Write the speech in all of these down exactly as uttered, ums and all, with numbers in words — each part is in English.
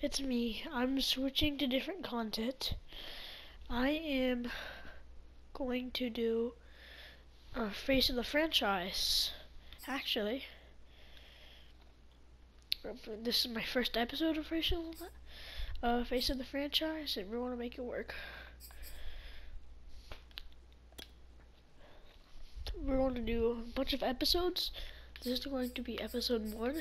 It's me. I'm switching to different content. I am going to do a Face of the Franchise. Actually, this is my first episode of Face of the, uh, Face of the Franchise, and we want to make it work. We're going to do a bunch of episodes. This is going to be episode one.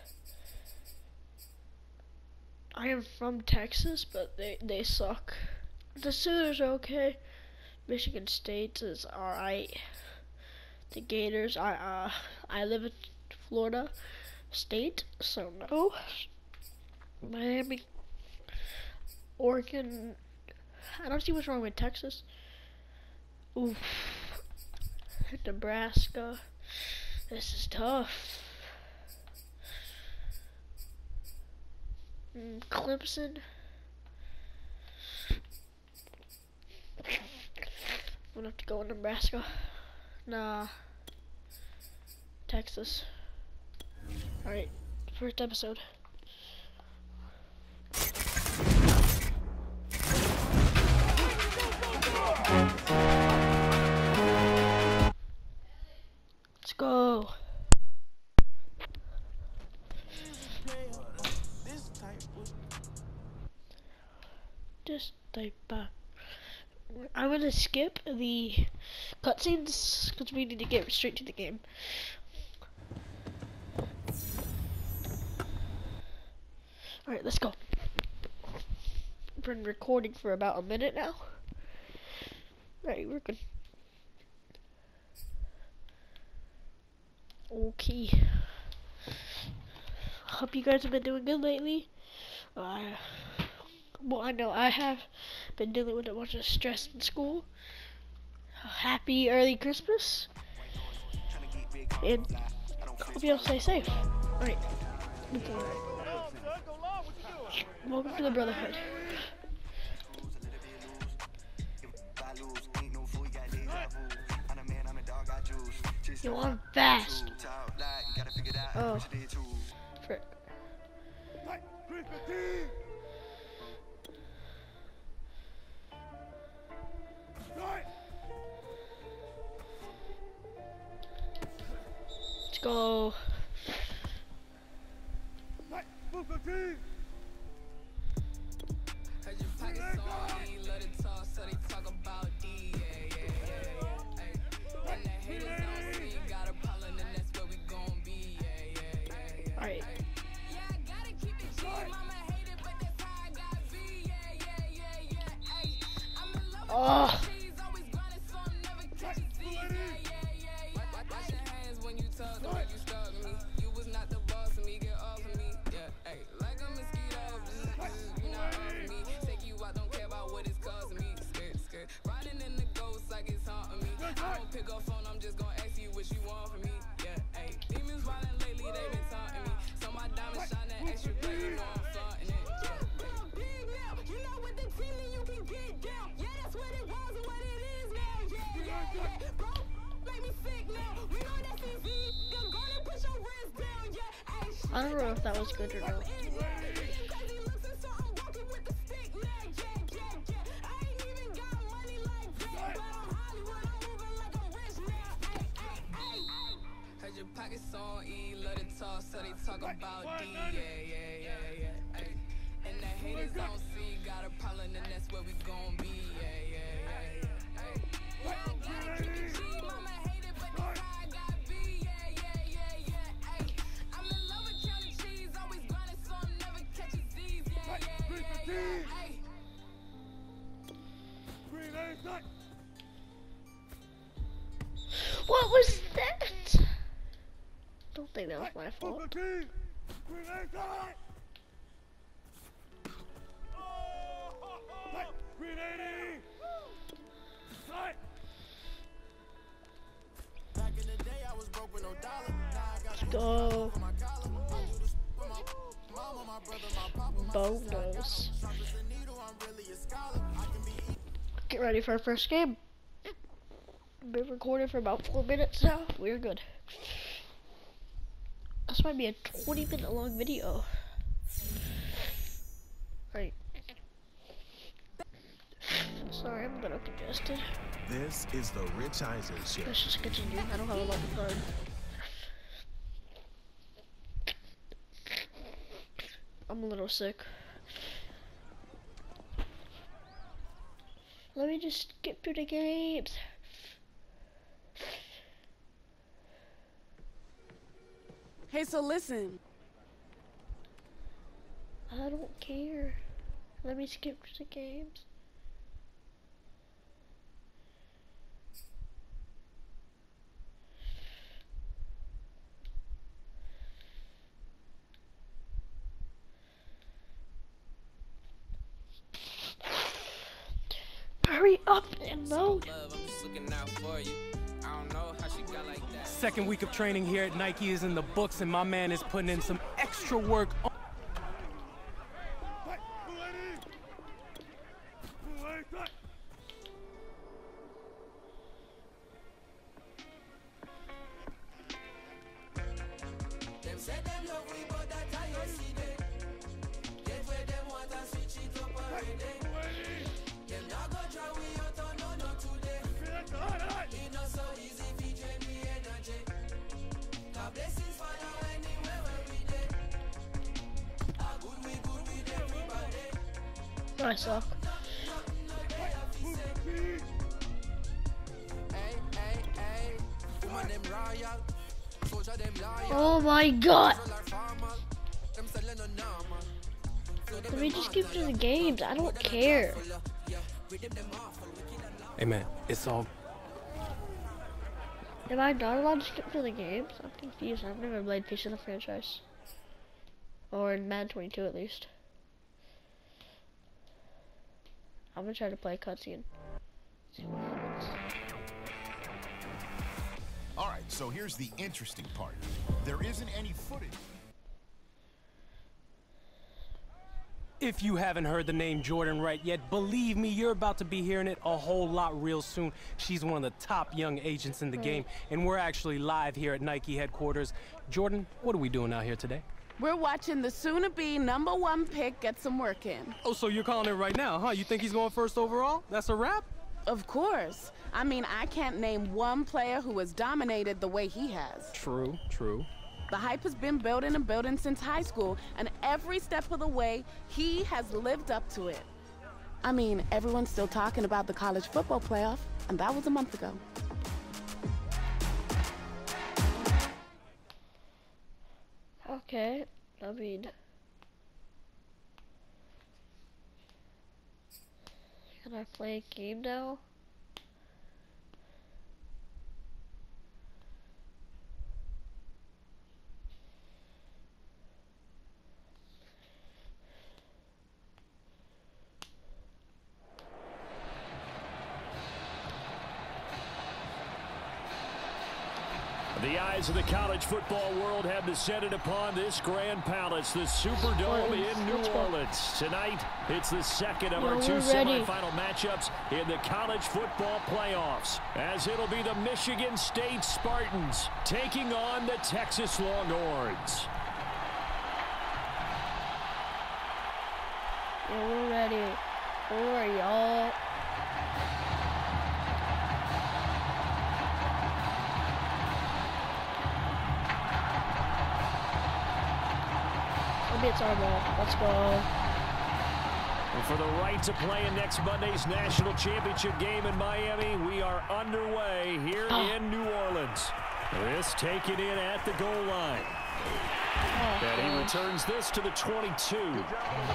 I am from Texas, but they, they suck. The Sooners are okay. Michigan State is alright. The Gators, I uh, I live in Florida State, so no. Miami, Oregon, I don't see what's wrong with Texas. Oof. Nebraska, this is tough. Mm, Clemson. I'm gonna have to go in Nebraska. Nah. Texas. Alright, first episode. Let's go. Just type uh, I'm gonna skip the cutscenes because we need to get straight to the game. Alright, let's go. I've been recording for about a minute now. Alright, we're good. Okay. Hope you guys have been doing good lately. Uh, well, I know I have been dealing with a bunch of stress in school. Happy early Christmas. And hope you all stay safe. Alright. Welcome to the Brotherhood. Yo, I'm fast. Oh. Frick. Let's go. Alright. Oh. Pick up phone, I'm just gonna ask you what you want from me. Yeah, ayy. Demons riding lately, they been taunting me. So my diamonds shine that extra bright, you know I'm flaunting it. Yeah, big now, you know what the team and you can get down. Yeah, that's what it was and what it is now. Yeah, yeah, yeah. Bro, make me sick now. We know that's easy. You're gonna put your wrist down. Yeah, ayy. I don't know if that was good or not. Pockets on E, let it talk, so they talk about D, yeah, yeah, yeah, yeah, ay. And the haters don't see, got a problem, and that's where we gon' be, yeah, yeah, yeah, yeah, ay. Yeah, I gotta keep it G, mama hate it, but this how I gotta be, yeah, yeah, yeah, yeah, ay. I'm in love with counting cheese, always grinding, so I'm never catching Z's, yeah, yeah, yeah, yeah, ay. What was that? Don't think that was my fault. Let's go. Bonus. Get ready for our first game. Been recording for about four minutes now. We're good. This might be a twenty minute long video. Sorry, I'm a little congested. This is the Rich Eisen Show. Let's just continue. I don't have a lot of time. I'm a little sick. Let me just skip through the games. Hey, so listen. I don't care. Let me skip through the games. Hurry up and load. Second week of training here at Nike is in the books, and my man is putting in some extra work. I suck. Oh my god! Let me just skip through the games. I don't care. Hey man, it's all. Am I not allowed to skip through the games? I'm confused. I've never played Piece of the Franchise. Or in Madden twenty-two at least. I'm gonna try to play a cutscene. See what happens. All right, so here's the interesting part. There isn't any footage. If you haven't heard the name Jordan Wright yet, believe me, you're about to be hearing it a whole lot real soon. She's one of the top young agents in the Right. game, and we're actually live here at Nike headquarters. Jordan, what are we doing out here today? We're watching the soon-to-be number one pick get some work in. Oh, so you're calling it right now, huh? You think he's going first overall? That's a wrap? Of course. I mean, I can't name one player who has dominated the way he has. True, true. The hype has been building and building since high school, and every step of the way, he has lived up to it. I mean, everyone's still talking about the college football playoff, and that was a month ago. Okay, I mean, can I play a game now? The eyes of the college football world have descended upon this grand palace, the Superdome in New Orleans. Tonight, it's the second of Yo, our two we're ready. semifinal matchups in the college football playoffs, as it'll be the Michigan State Spartans taking on the Texas Longhorns. Yeah, we're ready. Who are y'all? Maybe it's our ball. Let's go. And for the right to play in next Monday's national championship game in Miami, we are underway here Oh. in New Orleans. This taken in at the goal line. Oh, And he God. returns this to the twenty-two.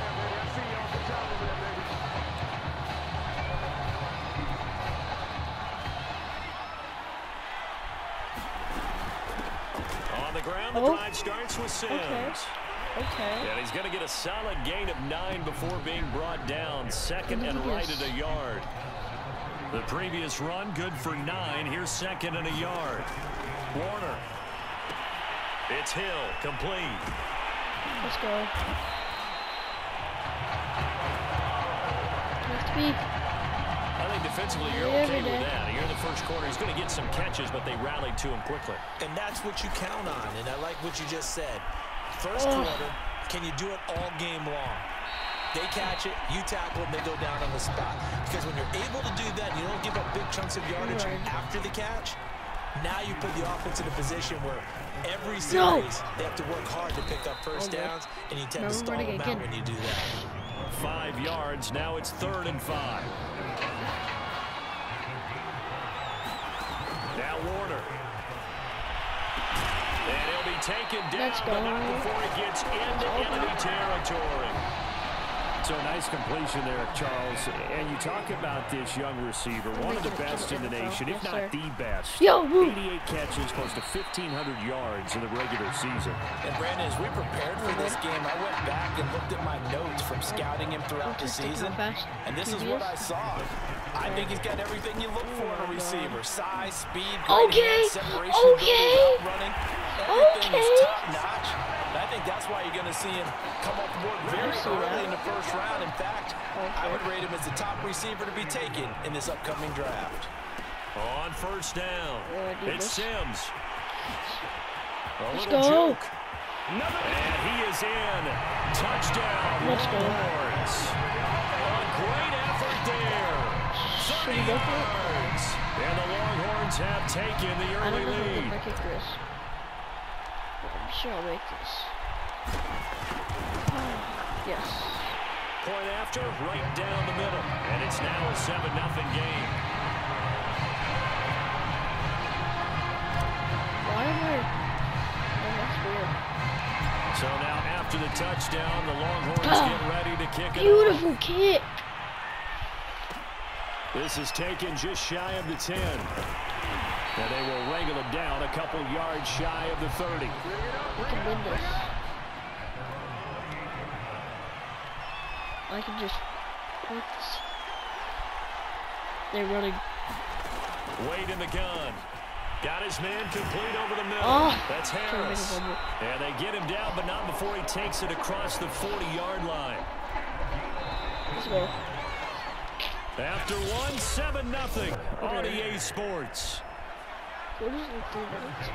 On the ground, the Oh. drive starts with Sims. Okay. Okay. And he's going to get a solid gain of nine before being brought down. Second and right at a yard. The previous run, good for nine. Here's second and a yard. Warner. It's Hill, complete. Let's go. Let's be. I think defensively you're Yeah, okay every with day. that. Here in the first quarter, he's going to get some catches, but they rallied to him quickly. And that's what you count on, and I like what you just said. First Oh. quarter, can you do it all game long? They catch it, you tackle them, they go down on the spot. Because when you're able to do that, you don't give up big chunks of yardage after the catch. Now you put the offense in a position where every series no. they have to work hard to pick up first okay. downs, and you tend no, to stall them out again. when you do that. Five yards, now it's third and five. Now Warner. And he'll be taken down, but not before he gets into enemy territory. So nice completion there, Charles. And you talk about this young receiver, one of the best in the nation, if not the best. eighty-eight catches, close to fifteen hundred yards in the regular season. And Brandon, as we prepared for this game, I went back and looked at my notes from scouting him throughout the season. And this is what I saw. I think he's got everything you look for in a receiver. Size, speed, great okay. hand, separation, okay. ability, running. Everything okay. is top-notch. And I think that's why you're going to see him come off the board very early in the first round. In fact, okay. I would rate him as the top receiver to be taken in this upcoming draft. On first down, it's Sims. A Let's little go. joke. And he is in. Touchdown, Longhorns. A great effort there. thirty yards. And the Longhorns have taken the early I don't know lead. if I kick this. I'm sure I'll make this. Yes. Point after, right down the middle. And it's now a seven nothing game. Why am I? Oh, that's weird. So now after the touchdown, the Longhorns ah, get ready to kick it Beautiful off. kick. This is taken just shy of the ten. And they will wrangle it down a couple yards shy of the thirty. We can win this. I can just work this. They're running. Wade in the gun. Got his man complete over the middle. Oh, That's Harris. And they get him down, but not before he takes it across the forty-yard line. Let's go. After one, seven nothing on E A Sports. What is it doing?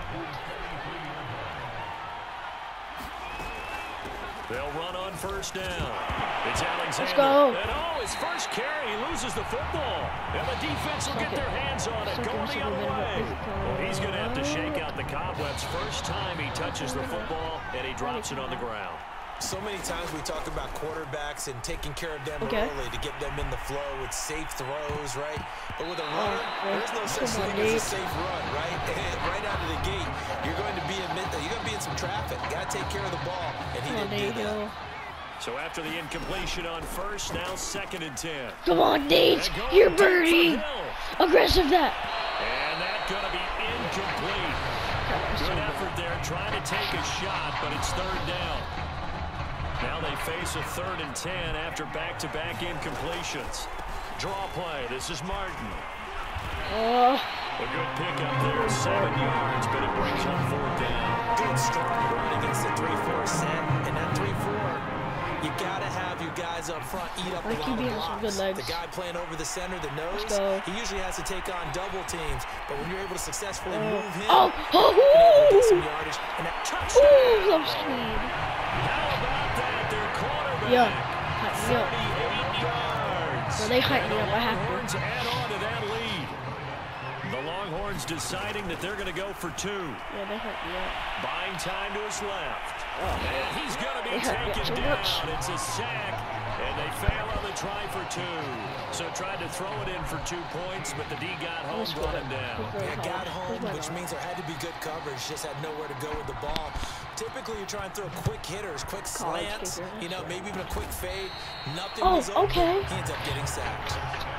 They'll run on first down. It's Alexander. Let's go. And oh, his first carry, he loses the football. And the defense will get their hands on it, going the other way. Well, he's going to have to shake out the cobwebs. First time he touches the football, and he drops it on the ground. So many times we talk about quarterbacks and taking care of them okay. early to get them in the flow with safe throws, right? But with a runner, oh, there's no such thing as a safe run, right? right out of the gate, you're going to be in you're going to be in some traffic. Got to take care of the ball, and he Come didn't on, do that. So after the incompletion on first, now second and ten. Come on, Nate, you're birdie. Aggressive that. And that's going to be incomplete. Good effort there, trying to take a shot, but it's third down. Now they face a third and ten after back-to-back incompletions. Draw play. This is Martin. Oh. A good pickup there, seven yards, but it brings on fourth down. Good strong run against the three four set, and that three four, you gotta have your guys up front eat up a lot of blocks. The guy playing over the center, the nose, he usually has to take on double teams, but when you're able to successfully oh. move him, oh. Oh. and able to get some yardage, and that touchdown. Ooh, love speed. How about that? Their quarterback. Yeah. thirty-eight yards. Well, they hyped me up. I have to. Add on to that lead. The Longhorns deciding that they're going to go for two. Yeah, they hyped me up. Buying time to his left. Oh. And he's going to be taken so down. much. It's a sack. And they fail on the try for two. So tried to throw it in for two points, but the D got home, brought him down. Yeah, got home, which means there had to be good coverage. Just had nowhere to go with the ball. Typically, you try and throw quick hitters, quick slants, you know, maybe even a quick fade. Nothing oh, was open. Okay. He ends up getting sacked.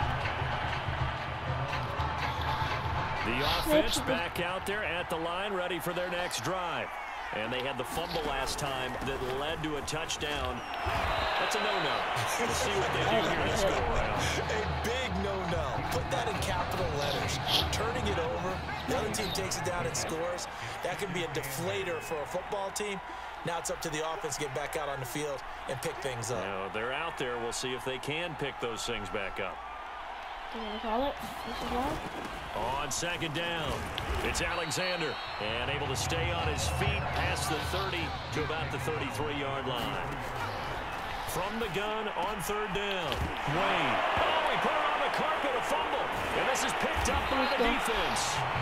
The offense back out there at the line, ready for their next drive. And they had the fumble last time that led to a touchdown. That's a no-no. We'll see what they do here this go-around. A big no-no. Put that in capital letters. Turning it over, the other team takes it down and scores. That can be a deflator for a football team. Now it's up to the offense to get back out on the field and pick things up. Now, they're out there. We'll see if they can pick those things back up. You want to call it? This is long? On second down, it's Alexander. And able to stay on his feet past the thirty to about the thirty-three-yard line. from the gun on third down. Wade. Oh, he put it on the carpet, a fumble. And this is picked up by the defense.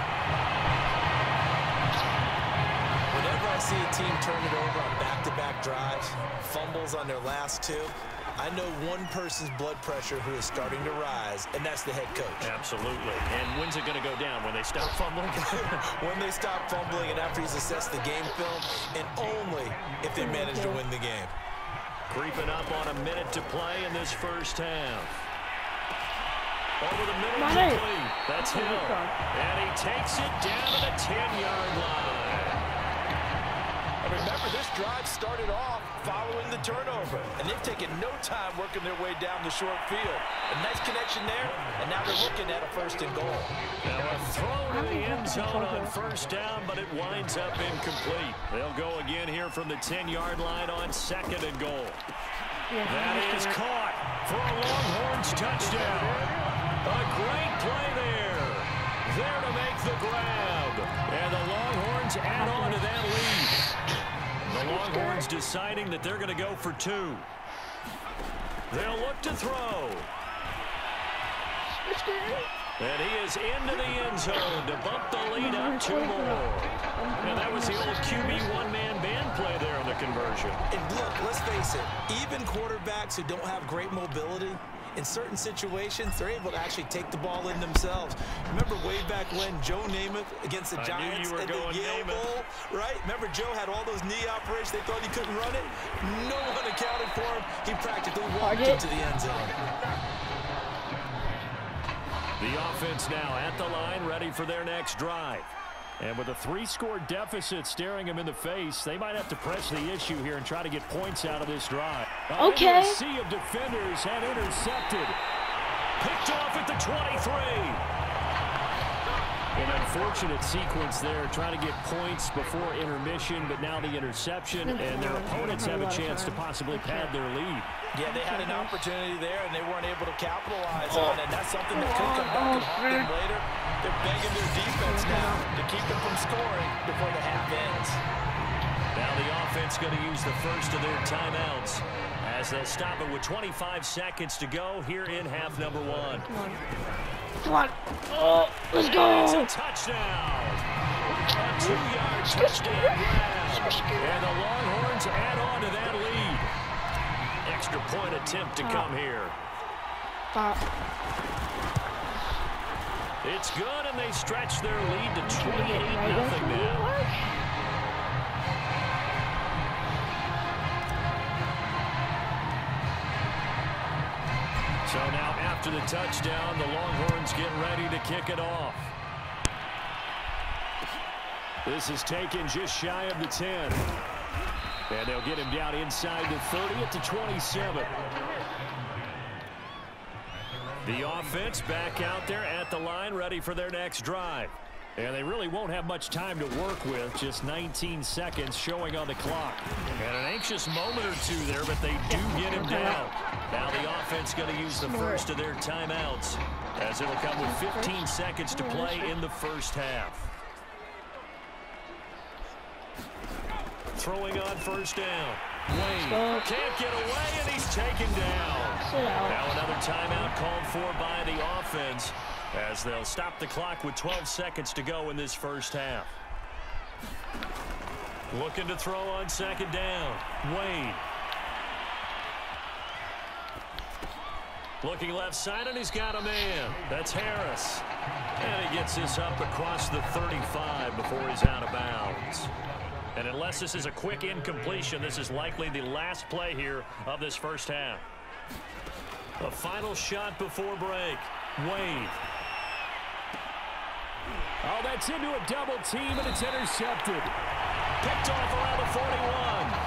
Whenever I see a team turn it over on back-to-back drives, fumbles on their last two, I know one person's blood pressure who is starting to rise, and that's the head coach. Absolutely. And when's it going to go down? When they stop fumbling? When they stop fumbling and after he's assessed the game film, and only if they manage to win the game. Creeping up on a minute to play in this first half. Over the middle complete. That's Hill. And he takes it down to the ten-yard line. And remember, this drive started off following the turnover, and they've taken no time working their way down the short field. A nice connection there, and now they're looking at a first and goal. Now a throw to the end zone on first down, but it winds up incomplete. They'll go again here from the ten-yard line on second and goal. That is caught for a Longhorns touchdown. A great play there. There to make the grab. And the Longhorns add on to that lead. The Longhorns deciding that they're going to go for two. They'll look to throw. And he is into the end zone to bump the lead up two more. And that was the old Q B one-man band play there on the conversion. And look, let's face it, even quarterbacks who don't have great mobility, in certain situations, they're able to actually take the ball in themselves. Remember way back when Joe Namath against the I Giants knew you were at the going Yale Namath. Bowl, right? Remember Joe had all those knee operations. They thought he couldn't run it. No one accounted for him. He practically walked into the end zone. The offense now at the line, ready for their next drive. And with a three-score deficit staring them in the face, they might have to press the issue here and try to get points out of this drive. Okay. A sea of defenders had intercepted. Picked off at the twenty-three. An unfortunate sequence there, trying to get points before intermission, but now the interception, and their opponents have a chance to possibly pad their lead. Yeah, they had an opportunity there, and they weren't able to capitalize on it. That's something that could come back and haunt them later. They're begging their defense now to keep them from scoring before the half ends. Now the offense going to use the first of their timeouts as they'll stop it with twenty-five seconds to go here in half number one. Come on. Oh, let's go. It's a touchdown. A two-yard touchdown grab. And the Longhorns add on to that lead. Extra point attempt to come here. It's good, and they stretch their lead to twenty-eight nothing now. So now after the touchdown, the Longhorns get ready to kick it off. This is taken just shy of the ten. And they'll get him down inside the thirty at the twenty-seven. The offense back out there at the line, ready for their next drive. And they really won't have much time to work with, just nineteen seconds showing on the clock. And an anxious moment or two there, but they do get him down. Now the offense going to use the first of their timeouts, as it'll come with fifteen seconds to play in the first half. Throwing on first down. Wayne can't get away, and he's taken down. Now another timeout called for by the offense, as they'll stop the clock with twelve seconds to go in this first half. Looking to throw on second down. Wayne. Looking left side, and he's got a man. That's Harris. And he gets this up across the thirty-five before he's out of bounds. And unless this is a quick incompletion, this is likely the last play here of this first half. A final shot before break. Wade. Oh, that's into a double team, and it's intercepted. Picked off around the forty-one.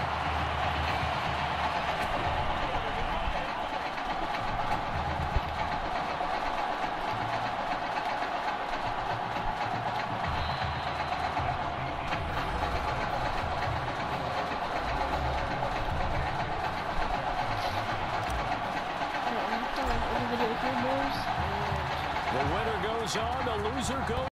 The winner goes on, the loser goes